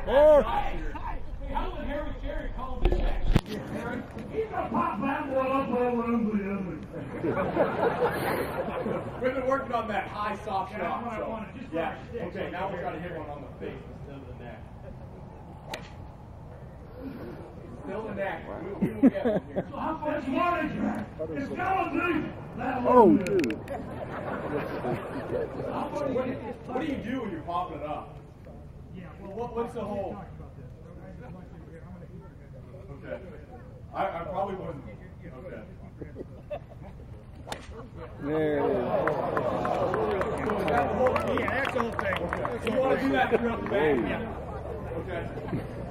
Oh! How the Harry Jerry called this action? He's gonna pop that one up over the other. We've been working on that high soft shot. That's what I wanted. Just yeah. Okay, now we're trying to hit one on the face instead of the neck. Still the neck. We will get one here. So how much water is that? It's gonna Oh, dude. What do you do when you're popping it up? Yeah, well, what's the whole? Okay. I probably wouldn't. Okay. There it is. So is that the whole thing? Yeah, that's the whole thing. Okay. So you want to do that throughout the bag? Yeah. Okay.